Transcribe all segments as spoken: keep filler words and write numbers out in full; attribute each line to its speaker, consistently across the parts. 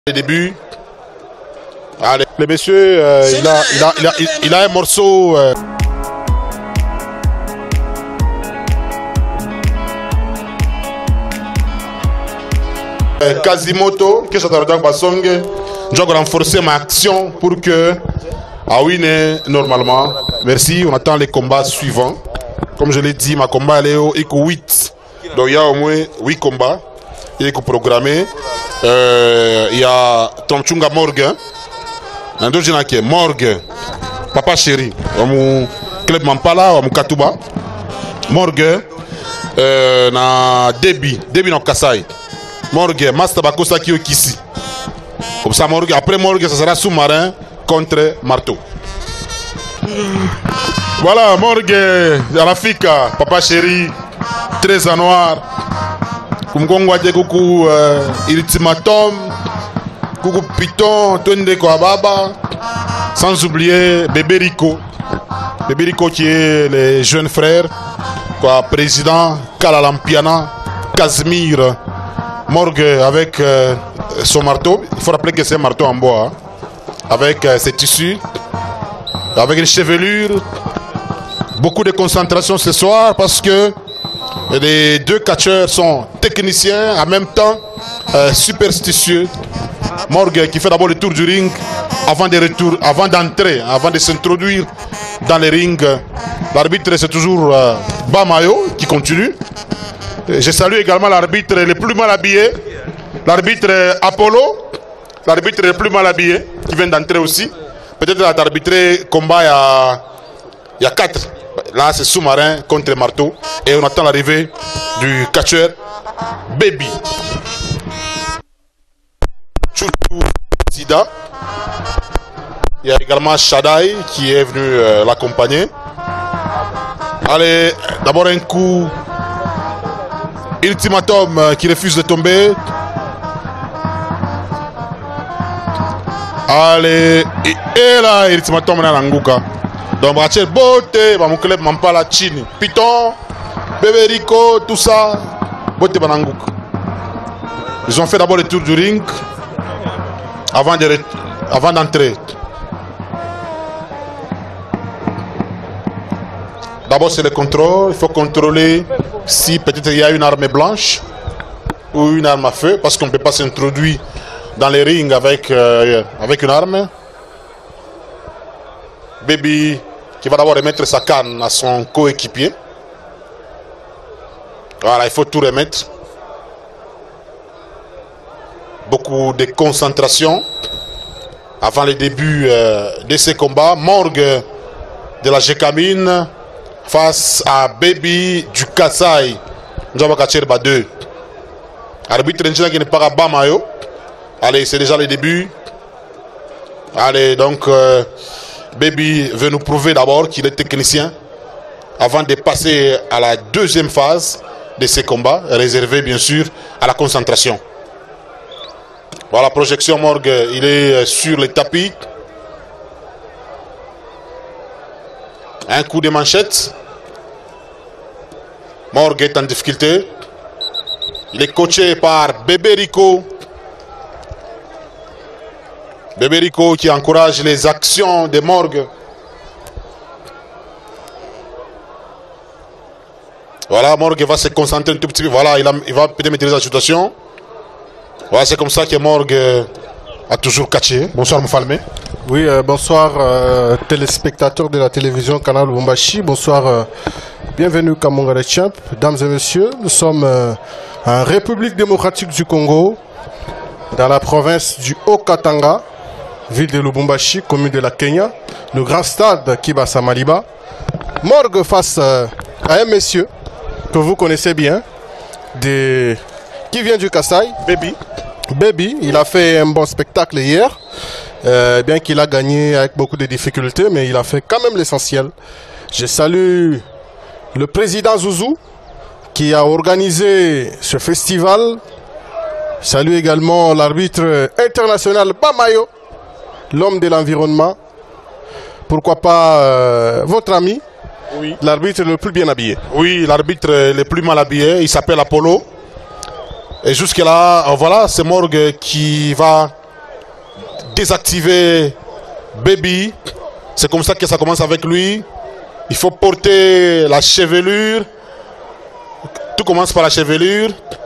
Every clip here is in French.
Speaker 1: Les débuts. Allez, le monsieur, euh, il, a, il, a, il, a, il, il a un morceau. Euh... Quasimoto, que ça doit être je dois renforcer ma action pour que ah oui, normalement. Merci, on attend les combats suivants. Comme je l'ai dit, ma combat elle est au huit. Donc il y a au moins huit combats. Il est programmé. Euh, il y a Tomchunga Morgue. Un deuxième qui est Morgue. Papa chéri. Mon club Mampala, mon Katuba. Morgue. Euh, na Debi. Debi na Kasai. Morgue. Master Bakosa qui est ici. Comme ça, Morgue. Après Morgue, ça sera sous-marin contre Marteau. Voilà, Morgue. À l'Afrique. Papa chéri. Très en noir. Kumkongo de coucou euh, ultimatum, coucou Python, Tonde Koababa, sans oublier Bébé Rico, Bébé Rico qui est le jeune frère, quoi, président Kalalampiana, Casimir, Morgue avec euh, son marteau. Il faut rappeler que c'est un marteau en bois, hein, avec euh, ses tissus, avec une chevelure, beaucoup de concentration ce soir parce que les deux catcheurs sont techniciens, en même temps euh, superstitieux. Morgue qui fait d'abord le tour du ring avant de retour, avant d'entrer, avant de s'introduire dans les rings. L'arbitre c'est toujours euh, Bamayo qui continue. Et je salue également l'arbitre le plus mal habillé, l'arbitre Apollo, l'arbitre le plus mal habillé qui vient d'entrer aussi. Peut-être d'arbitrer combat il y a, il y a quatre. Là, c'est sous-marin contre Marteau. Et on attend l'arrivée du catcheur Baby. Chouchou Sida. Il y a également Shadai qui est venu euh, l'accompagner. Allez, d'abord un coup. Ultimatum euh, qui refuse de tomber. Allez, et, et là, Ultimatum est Nanguka. Donc, Bachel Bote, mon club Mampala Chini, Python, Bébé Rico, tout ça, Bote Banangouk. Ils ont fait d'abord le tour du ring avant de avant d'entrer. D'abord, c'est le contrôle. Il faut contrôler si peut-être il y a une arme blanche ou une arme à feu, parce qu'on ne peut pas s'introduire dans les rings avec, euh, avec une arme. Baby qui va d'abord remettre sa canne à son coéquipier. Voilà, il faut tout remettre. Beaucoup de concentration avant le début euh, de ces combats. Morgue de la Gécamine face à Baby du Kasai. Nous avons Kacherba deux. Arbitre qui n'est pas à Bamayo. Allez, c'est déjà le début. Allez, donc... Euh, Baby veut nous prouver d'abord qu'il est technicien avant de passer à la deuxième phase de ces combats, réservée bien sûr à la concentration. Voilà, projection Morgue, il est sur le tapis. Un coup de manchette. Morgue est en difficulté. Il est coaché par Bébé Rico. Bébé Rico qui encourage les actions de Morgue. Voilà, Morgue va se concentrer un tout petit peu. Voilà, il, a, il va peut-être maîtriser la situation. Voilà, c'est comme ça que Morgue a toujours catché. Bonsoir Moufalmé.
Speaker 2: Oui, euh, bonsoir euh, téléspectateurs de la télévision Canal Lubumbashi. Bonsoir, euh, bienvenue Kamongare Champ. Dames et messieurs, nous sommes euh, en République démocratique du Congo, dans la province du Haut-Katanga, ville de Lubumbashi, commune de la Kenya, le grand stade Kibasa Maliba. Morgue face euh, à un monsieur que vous connaissez bien, de... qui vient du Kasai, Baby. Baby, il a fait un bon spectacle hier, euh, bien qu'il a gagné avec beaucoup de difficultés, mais il a fait quand même l'essentiel. Je salue le président Zouzou, qui a organisé ce festival. Je salue également l'arbitre international Bamayo, l'homme de l'environnement, pourquoi pas euh, votre ami, oui. L'arbitre le plus bien habillé.
Speaker 1: Oui, l'arbitre le plus mal habillé, il s'appelle Apollo. Et jusque là, voilà, c'est Morgue qui va désactiver Baby. C'est comme ça que ça commence avec lui. Il faut porter la chevelure. Tout commence par la chevelure.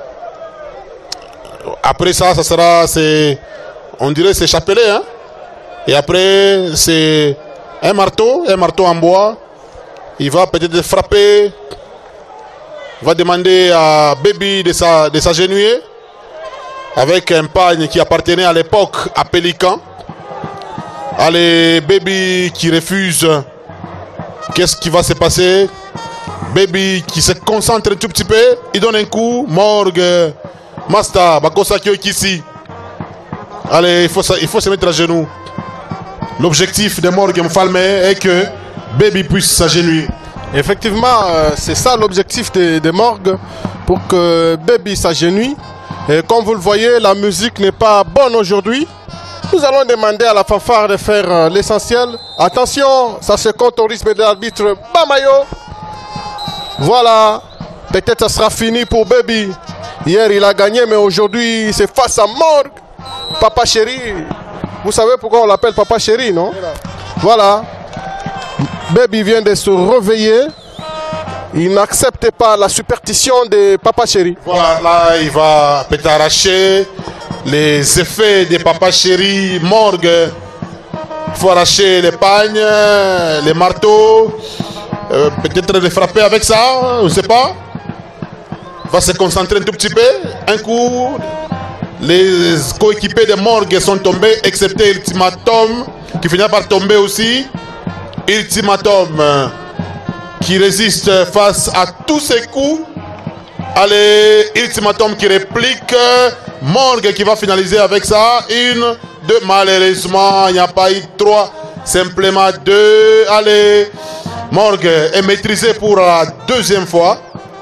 Speaker 1: Après ça, ça sera, c'est, on dirait c'est chapelet, hein. Et après, c'est un marteau, un marteau en bois. Il va peut-être frapper. Il va demander à Baby de sa, de s'agenouiller avec un pagne qui appartenait à l'époque à Pélican. Allez, Baby qui refuse. Qu'est-ce qui va se passer? Baby qui se concentre un tout petit peu. Il donne un coup. Morgue. Master. Bakosa Kyokisi. Allez, il faut, il faut se mettre à genoux. L'objectif de Morgue Mfalme est que Baby puisse s'agenouiller.
Speaker 2: Effectivement, euh, c'est ça l'objectif de, de Morgue, pour que Baby s'agenouille. Et comme vous le voyez, la musique n'est pas bonne aujourd'hui. Nous allons demander à la fanfare de faire euh, l'essentiel. Attention, ça se compte au rythme de l'arbitre Bamayo. Voilà, peut-être ça sera fini pour Baby. Hier il a gagné, mais aujourd'hui c'est face à Morgue. Papa Chéri. Vous savez pourquoi on l'appelle Papa Chéri, non? Voilà. Baby vient de se réveiller. Il n'accepte pas la superstition de Papa Chéri.
Speaker 1: Voilà, là il va peut-être arracher les effets de Papa Chéri. Morgue. Il faut arracher les pagnes, les marteaux. Euh, peut-être les frapper avec ça, je ne sais pas. Il va se concentrer un tout petit peu. Un coup, les coéquipiers de Morgue sont tombés, excepté Ultimatum, qui finit par tomber aussi. Ultimatum qui résiste face à tous ces coups. Allez, Ultimatum qui réplique. Morgue qui va finaliser avec ça. Une, deux, malheureusement, il n'y a pas eu trois, simplement deux. Allez, Morgue est maîtrisé pour la deuxième fois.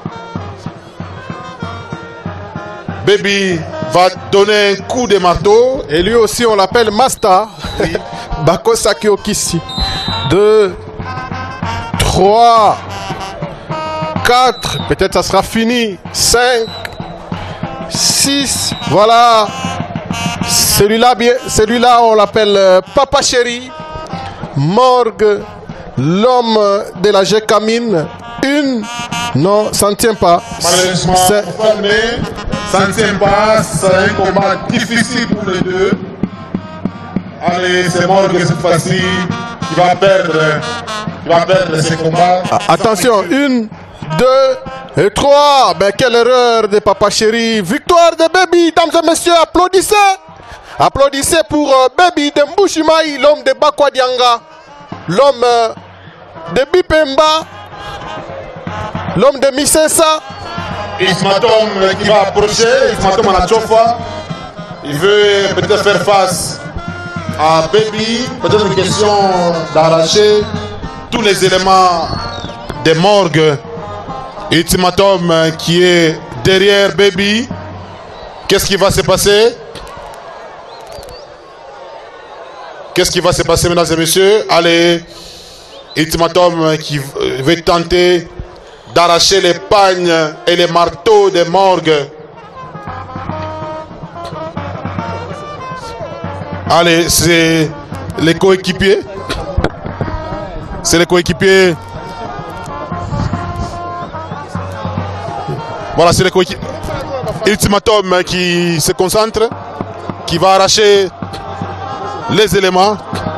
Speaker 1: Baby va donner un coup de marteau.
Speaker 2: Et lui aussi, on l'appelle Master. Oui. Bakosa Kyokisi. Deux, trois, quatre. Peut-être ça sera fini. Cinq, six. Voilà. Celui-là, celui-là, on l'appelle euh, Papa Chéri. Morgue. L'homme de la Gécamine. Une. Non, ça ne tient pas.
Speaker 1: Malheureusement, ça ne tient pas. C'est un combat difficile pour les deux. Allez, c'est Morgue cette fois-ci qui va perdre. Qui va perdre ce combat.
Speaker 2: Ah, attention, une, deux et trois. Ben, quelle erreur de Papa Chéri. Victoire de Baby, dames et messieurs, applaudissez. Applaudissez pour euh, Baby de Mbushimaï, l'homme de Bakwadianga, l'homme euh, de Bipemba, l'homme de Missensa.
Speaker 1: Ismatom qui va approcher, Ismatom à la Chofa. Il veut peut-être faire face à Baby. Peut-être une question d'arracher tous les éléments des morgues. Ismatom qui est derrière Baby. Qu'est-ce qui va se passer? Qu'est-ce qui va se passer, mesdames et messieurs? Allez, Ultimatum qui veut tenter d'arracher les pagnes et les marteaux des morgues. Allez, c'est les coéquipiers. C'est les coéquipiers. Voilà, c'est les coéquipiers. Ultimatum qui se concentre, qui va arracher les éléments.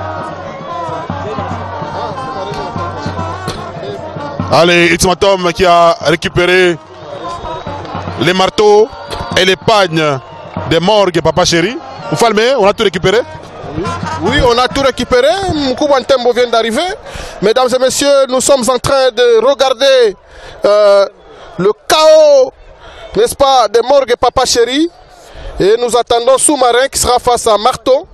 Speaker 1: Allez, Ultimatum qui a récupéré les marteaux et les pagnes des morgues Papa Chéri. Vous falmez, on a tout récupéré?
Speaker 2: Oui, on a tout récupéré. Mkouba Ntembo vient d'arriver. Mesdames et messieurs, nous sommes en train de regarder euh, le chaos, n'est-ce pas, des morgues Papa Chéri. Et nous attendons Sous-Marin qui sera face à Marteau.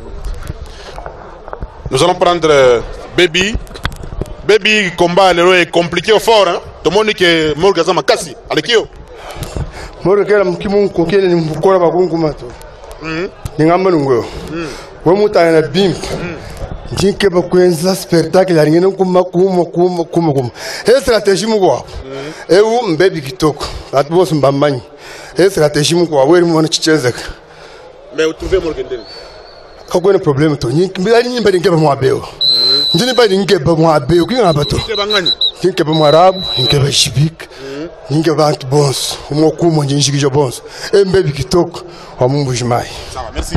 Speaker 1: Nous allons prendre euh, Baby. Baby combat l'héros est compliqué au fort. Hein? Tout le monde dit que Morgue Zama Kassi. Allez, Kyo.
Speaker 3: Morgue est un petit peu coquet, il est un peu coquet. Il est un peu coquet. Il est un peu coquet. Il est un peu coquet. Spectacle, il est un peu coquet. C'est stratégie. Et où Baby qui toque. À tout le monde, c'est stratégie. Mais où trouvez Morgue? kakwena problem to nyimbi nyimba ngebe mo abeo njini ba ngebe mo abeo kinga bato ngebe mo arabu ngebe shibik ngebe bantu bons mo kumo njinshikije bons embe bikitoko wa mumbujimai.
Speaker 1: Ça va, merci.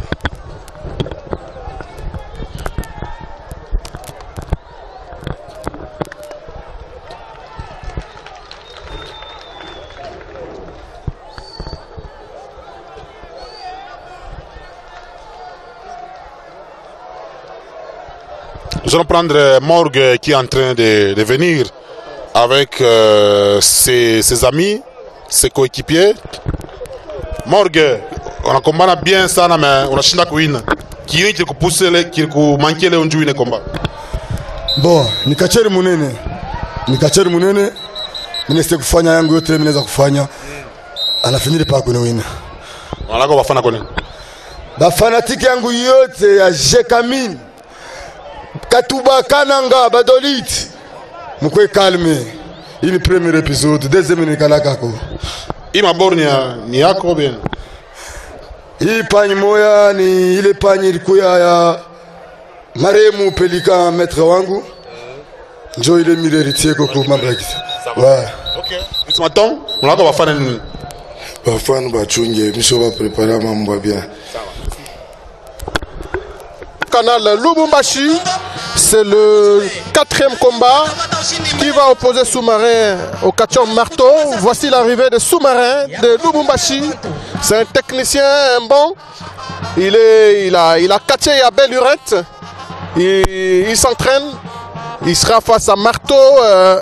Speaker 1: Nous allons prendre Morgue qui est en train de, de venir avec euh, ses, ses amis, ses coéquipiers. Morgue, on a combat bien ça, mais on a chinda kuina. Qui est qui pousse le, qui manque le onju ne combat.
Speaker 3: Bon, ni kacheri munene, ni kacheri munene, mineste kufanya yangu yote minaweza kufanya. Anafiniri pa kuna wina.
Speaker 1: Wanako bafana kone.
Speaker 3: Ba fanatiki yangu yote ya Jekamin. Katuba Kananga Badolit mukwe calme. Hii ni premier episode, deuxième ni kalaka ko.
Speaker 1: Hii maborni ni yako bien.
Speaker 3: Hii pani moya ni ile pani ilikuwa ya maremu Pelika maître wangu. Njo ile mireritier ko kwa mabaki. Ouais.
Speaker 1: OK. C'est matin, on l'a va faire une
Speaker 3: ba fan ba chunge, miso ba préparer mambo bien.
Speaker 2: Canal Lubumbashi, c'est le quatrième combat qui va opposer Sous-Marin au catcheur Marteau. Voici l'arrivée de Sous-Marin de Lubumbashi. C'est un technicien, un bon. Il, est, il, a, il a catché à belle urette. Il, il s'entraîne. Il sera face à Marteau euh,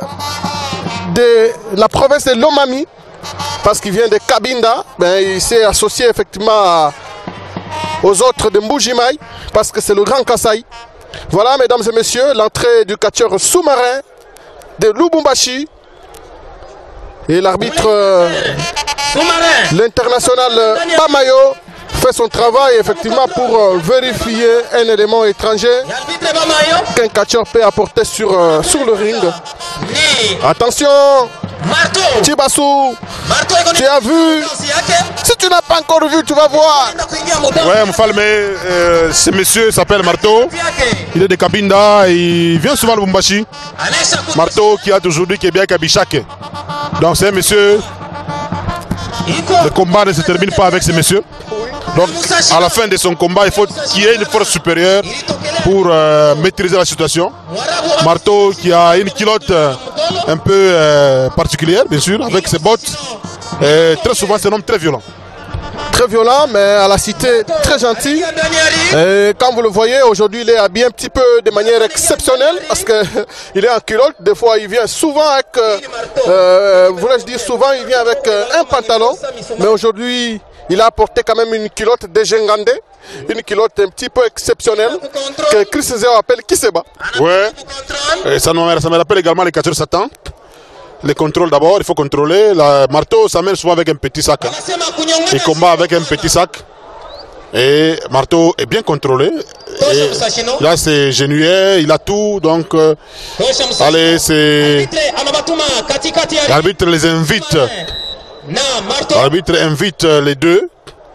Speaker 2: de la province de Lomami. Parce qu'il vient de Cabinda. Ben, il s'est associé effectivement à, aux autres de Mbujimai, parce que c'est le Grand Kasaï. Voilà, mesdames et messieurs, l'entrée du catcheur Sous-Marin de Lubumbashi. Et l'arbitre, euh, l'international Bamayo, fait son travail effectivement pour euh, vérifier un élément étranger qu'un catcheur peut apporter sur, euh, sur le ring. Attention, Tibassou, tu as vu? Si tu n'as pas encore vu, tu vas voir.
Speaker 1: Ouais, Mfalme, euh, ce monsieur s'appelle Marteau. Il est de Kabinda, il vient souvent à Lubumbashi. Marteau qui a aujourd'hui qui est bien Kabishake. Donc c'est un monsieur. Le combat ne se termine pas avec ce monsieur. Donc à la fin de son combat, il faut qu'il y ait une force supérieure pour euh, maîtriser la situation. Marteau qui a une culotte euh, un peu euh, particulière, bien sûr, avec ses bottes. Et très souvent, c'est un homme très violent.
Speaker 2: Très violent, mais à la cité très gentil. Et comme vous le voyez, aujourd'hui, il est habillé un petit peu de manière exceptionnelle parce qu'il est en culotte. Des fois, il vient souvent avec, euh, voulais-je dire souvent, il vient avec euh, un pantalon. Mais aujourd'hui, il a apporté quand même une culotte de Gengande, une culotte un petit peu exceptionnelle que Chris Zéo appelle Kiseba.
Speaker 1: Ouais, et ça, me, ça me rappelle également les catcheurs Satan. Les contrôles d'abord, il faut contrôler. Le marteau s'amène souvent avec un petit sac. Il combat avec un petit sac. Et marteau est bien contrôlé. Et là, c'est genouillé, il a tout. Donc, euh, allez, c'est. L'arbitre les invite. L'arbitre invite les deux.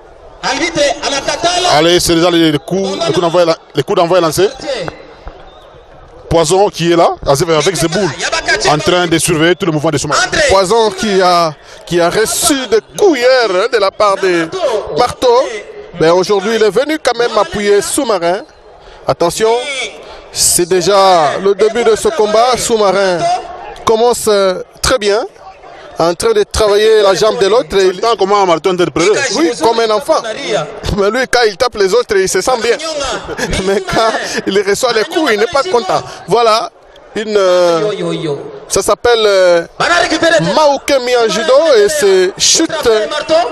Speaker 1: Allez, c'est déjà les coups, les coups d'envoi lancés. Poison qui est là, avec ses boules, en train de surveiller tout le mouvement de Sous-Marin.
Speaker 2: Poison qui a, qui a reçu des coups hier hein, de la part de Marteau. Mais aujourd'hui, il est venu quand même appuyer Sous-Marin. Attention, c'est déjà le début de ce combat. Sous-Marin commence euh, très bien, en train de travailler la jambe de l'autre.
Speaker 1: Il... Comment Marteau interprète?
Speaker 2: Oui, comme un enfant. Mais lui, quand il tape les autres, il se sent bien. Mais quand il reçoit les coups, il n'est pas content. Voilà, une, euh, ça s'appelle euh, Maokemi en judo et c'est chute euh,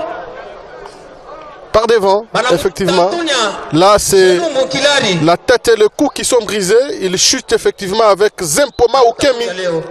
Speaker 2: par devant, effectivement. Là, c'est la tête et le cou qui sont brisés. Il chute effectivement avec Zempo Maokemi.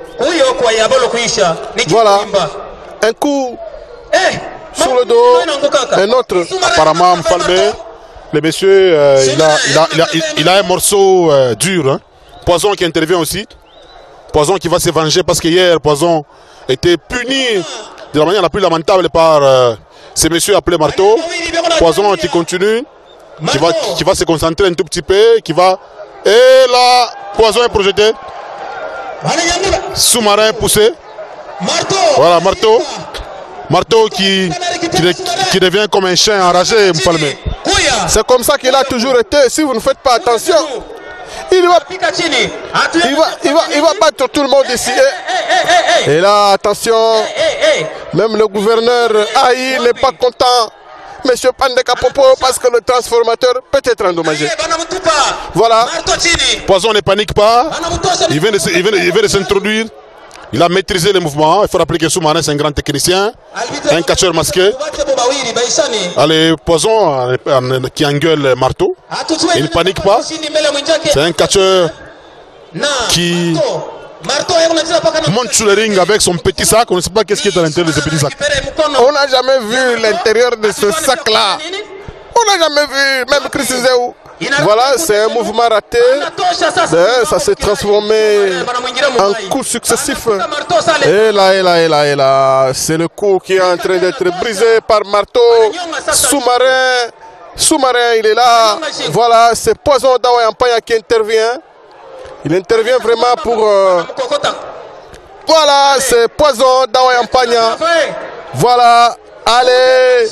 Speaker 2: Voilà, un coup sur le dos, un autre.
Speaker 1: Apparemment, Mfalme, le monsieur, euh, il, a, il, a, il, a, il a un morceau euh, dur. Hein. Poison qui intervient aussi. Poison qui va se venger parce que hier, Poison était puni de la manière la plus lamentable par euh, ces messieurs appelés Marteau. Poison qui continue qui va, qui va se concentrer un tout petit peu, qui va... Et là, Poison est projeté. Sous-marin poussé. Voilà, Marteau. Marteau qui, qui, qui devient comme un chien enragé, Mfalmé.
Speaker 2: C'est comme ça qu'il a toujours été. Si vous ne faites pas attention, il va, il va, il va, il va battre tout le monde ici. Et, et là, attention, même le gouverneur Aïe n'est pas content. Monsieur Pandeka Popo, parce que le transformateur peut être endommagé. Voilà.
Speaker 1: Poison ne panique pas. Il vient de, il vient de, il vient de s'introduire. Il a maîtrisé les mouvements. Il faut rappeler que Sous-marin, c'est un grand technicien. Un catcheur masqué. Allez, Poison qui engueule Marteau. Il ne panique pas. C'est un catcheur qui monte sur le ring avec son petit sac. On ne sait pas qu'est-ce qui est à l'intérieur de ce petit sac.
Speaker 2: On n'a jamais vu l'intérieur de ce sac-là. On n'a jamais vu, même Chris Zéou. Voilà, c'est un mouvement raté. Ça s'est transformé en coups successifs. Et là, et là, et là, et là. C'est le coup qui est en train d'être brisé par Marteau. Sous-marin. Sous-marin, il est là. Voilà, c'est Poison Dawai Ampanya qui intervient. Il intervient vraiment pour... Euh... Voilà, c'est Poison Dawai Ampanya. Voilà, allez.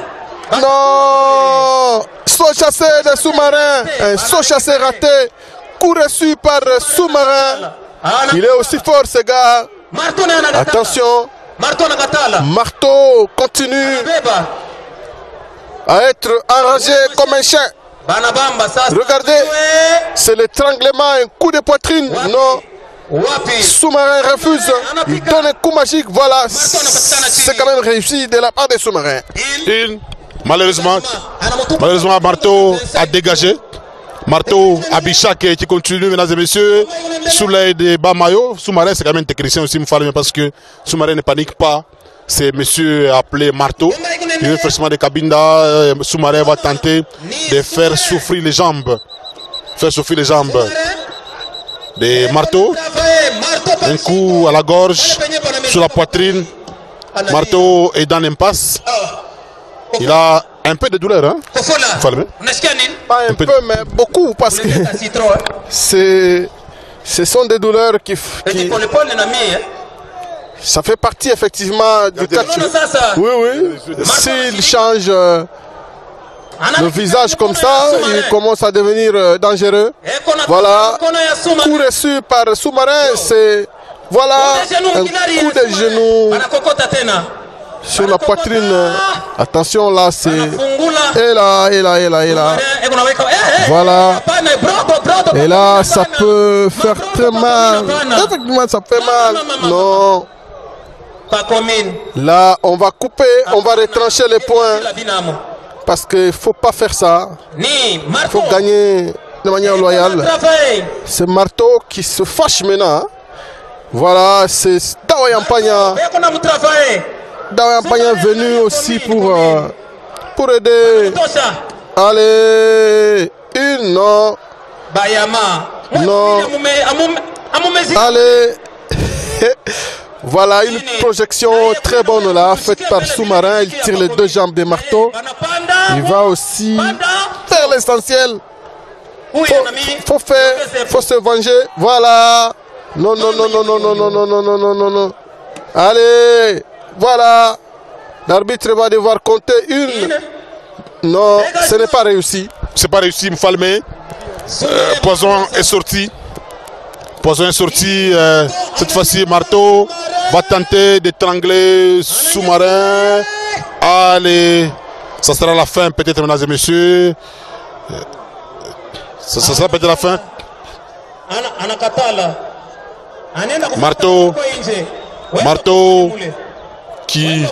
Speaker 2: Non. Saut chassé de Sous-marin. Un saut chassé raté. Coup reçu par Sous-marin. Il est aussi fort, ce gars. Attention. Marteau continue à être enragé comme un chien. Regardez, c'est l'étranglement, un coup de poitrine. Non. Sous-marin refuse. Il donne un coup magique. Voilà. C'est quand même réussi de la part des Sous-marins.
Speaker 1: Il, malheureusement, malheureusement, Marteau a dégagé. Marteau, Abichak qui continue, mesdames et messieurs, sous l'aide de Bamayo. Sous-marin, c'est quand même un technicien aussi, parce que Sous-marin ne panique pas. C'est monsieur appelé Marteau. Il vient forcément de Cabinda. Sous-marin va tenter de faire souffrir les jambes. Faire souffrir les jambes de Marteau. Un coup à la gorge, sur la poitrine. Marteau est dans l'impasse. Il a un peu de douleur, hein?
Speaker 2: Pas un, un peu, mais beaucoup, parce que c'est, ce sont des douleurs qui, qui... Ça fait partie effectivement du catch. Oui, oui. S'il change euh, le visage comme ça, il commence à devenir euh, dangereux. Voilà. Coup reçu par Sous-marin, c'est... Voilà. Un coup de genou sur la poitrine. Attention, là, c'est... Et là, et là, et là, et là. Voilà. Et là, ça peut faire très mal. Effectivement, ça fait mal. Non. Là, on va couper, on va retrancher les points. Parce qu'il ne faut pas faire ça. Il faut gagner de manière loyale. C'est Marteau qui se fâche maintenant. Voilà, c'est Dawai Ampanya. Dawai Ampanya est venu aussi pour, euh, pour aider. Allez, une, non. Non. Allez. Voilà une projection très bonne là, faite par Sous-marin. Il tire les deux jambes des Marteaux. Il va aussi faire l'essentiel. Faut, faut faire, faut se venger. Voilà. Non, non, non, non, non, non, non, non, non, non, non, non, non. Allez, voilà. L'arbitre va devoir compter une. Non, ce n'est pas réussi.
Speaker 1: C'est pas réussi, Mfalmé. Euh, Poison est sorti. Poison est sorti. Euh, cette fois-ci, Marteau va tenter d'étrangler Sous-marin. Allez. Ça sera la fin, peut-être, mesdames et messieurs. Ça, ça sera peut-être la fin. Marteau. Marteau. Qui.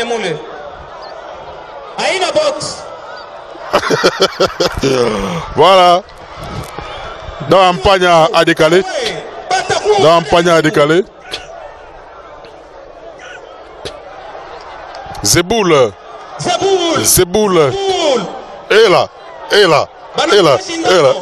Speaker 1: Voilà. Dans un panier à décaler. Dans un panier à décaler. Zeboul. Zeboul. Et là. Et là. Et là. Et là.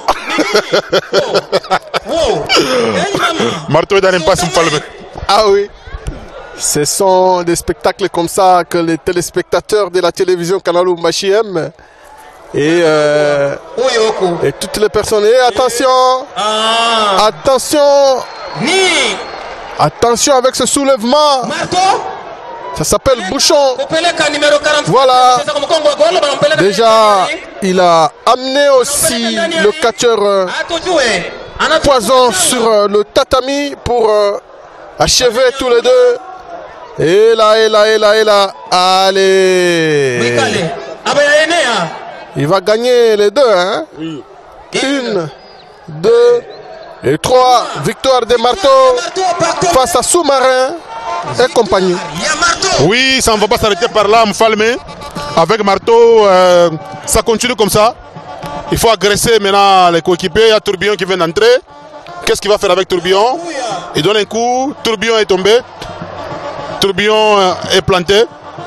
Speaker 1: Marteau est dans l'impasse.
Speaker 2: Ah oui. Ce sont des spectacles comme ça que les téléspectateurs de la télévision Canal Lubumbashi aiment. Et, euh, et toutes les personnes. Et attention, attention, attention avec ce soulèvement. Ça s'appelle bouchon. Voilà. Déjà, il a amené aussi le catcheur euh, poison sur euh, le tatami pour euh, achever tous les deux. Et là, et là, et là, et là. Allez. Il va gagner les deux, hein? Une, deux et trois. Victoire des marteaux face à Sous-Marin et compagnie.
Speaker 1: Oui, ça ne va pas s'arrêter par là, Mfalme. Avec Marteau, euh, ça continue comme ça. Il faut agresser maintenant les coéquipiers. Il y a Tourbillon qui vient d'entrer. Qu'est-ce qu'il va faire avec Tourbillon? Il donne un coup. Tourbillon est tombé. Tourbillon est planté.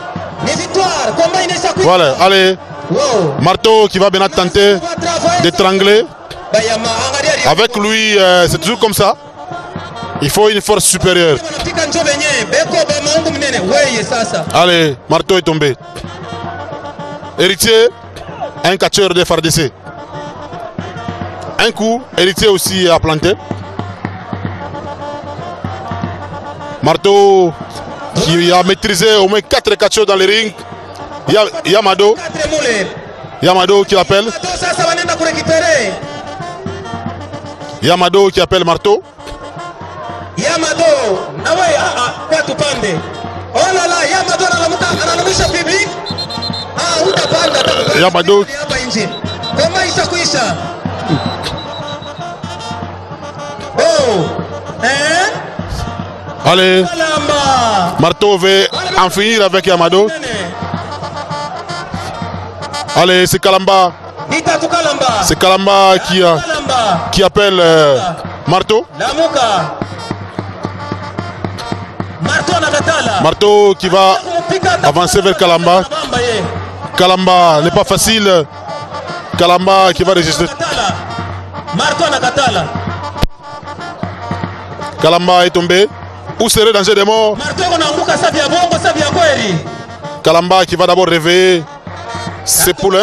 Speaker 1: Voilà, allez. Marteau qui va maintenant tenter d'étrangler. Avec lui, euh, c'est toujours comme ça. Il faut une force supérieure. Allez, Marteau est tombé. Héritier, un catcheur de F R D C. Un coup, Héritier aussi a planté. Marteau qui a maîtrisé au moins quatre catcheurs dans le ring. Il y a Yamado. Yamado qui l'appelle. Yamado qui appelle Marteau.
Speaker 4: Yamado, oh là là, Yamado analamusha public. Ah, utapanda.
Speaker 1: Yamado.
Speaker 4: Kama itakuisha. Oh, hein?
Speaker 1: Allez, Marteau veut en finir avec Yamado. Allez, c'est Kalamba. C'est Kalamba qui, a, qui appelle euh, Marteau. Marteau qui va avancer vers Kalamba. Kalamba n'est pas facile. Kalamba qui va résister. Kalamba est tombé. Où serait danger des morts? Kalamba qui va d'abord réveiller ses poulains.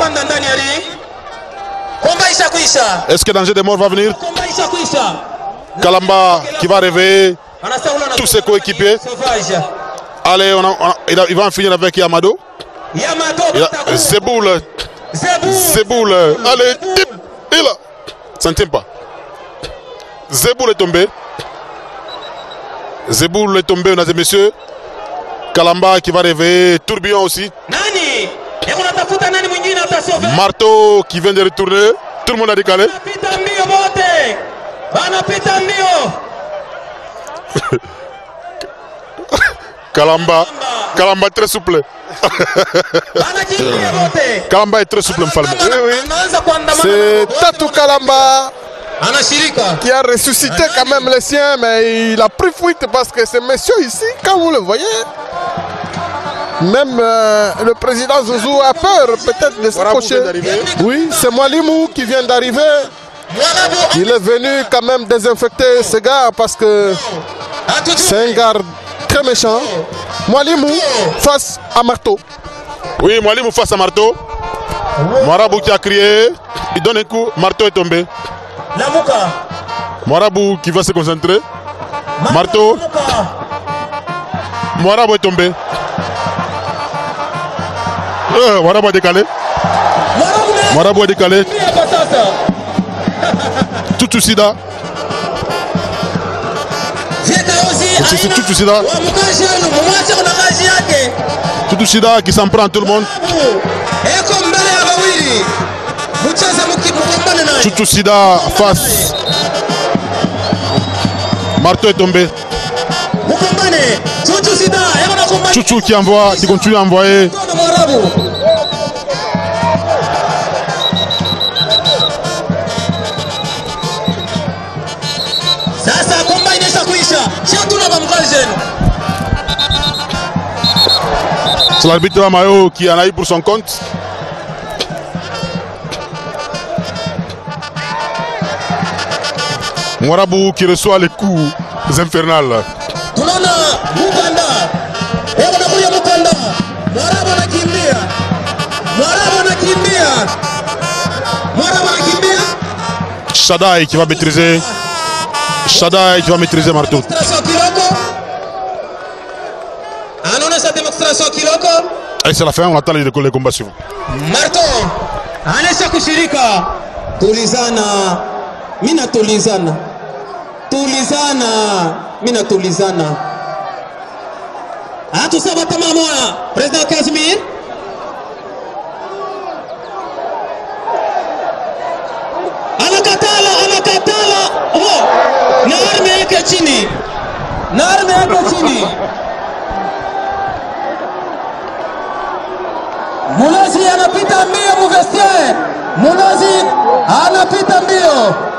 Speaker 1: Est-ce que danger des morts va venir? Kalamba qui va réveiller tous ses coéquipiers. Allez, on a, on a, il, a, il va en finir avec Yamado. Zeboul. Zeboul. Allez, tip. Et là. Ça ne tient pas. Zeboul est tombé. Zeboul est tombé, mesdames et messieurs. Kalamba qui va réveiller. Tourbillon aussi. Marteau qui vient de retourner. Tout le monde a décalé. Kalamba, Kalamba très souple. Kalamba est très souple, Mfalme.
Speaker 2: Oui, oui. C'est Tatou Kalamba qui a ressuscité quand même les siens, mais il a pris fuite parce que ces messieurs ici, quand vous le voyez, même euh, le président Zouzou a peur peut-être de s'approcher. Oui, c'est Mwalimou qui vient d'arriver. Il est venu quand même désinfecter ce gars parce que c'est un gars très méchant. Mwalimou face à Marteau.
Speaker 1: Oui, Mwalimou face à Marteau. Marabout qui a crié. Il donne un coup. Marteau est tombé. Marabout qui va se concentrer. Marteau. Marabout est tombé. Euh, Marabout a décalé. Marabout a décalé. Tutu Sida. C'est Tutu Sida. Tutu Sida qui s'en prend à tout le monde. Tutu Sida face. Marteau est tombé. Tutu qui envoie, qui continue à envoyer. C'est l'arbitre Amayo qui en a eu pour son compte. Mwarabu qui reçoit les coups infernales.
Speaker 4: Tunaona Mukanda. Hebu nakuja Mukanda. Mwarabu anakimbia. Mwarabu anakimbia.
Speaker 1: Shadai qui va maîtriser. Shadai qui va maîtriser Marteau. Et c'est la fin, on attend les, les combats suivants.
Speaker 4: Marteau anaisha kushirika. Tulizana, mina tulizana. Tulizana, mina tulizana. Atu sabata mamoya, President Casimir. Anakatala, anakatala. Oh, na arme yake chini. Na arme yake chini. Munazi anapita mbio muvestiaire. Munazi anapita mbio.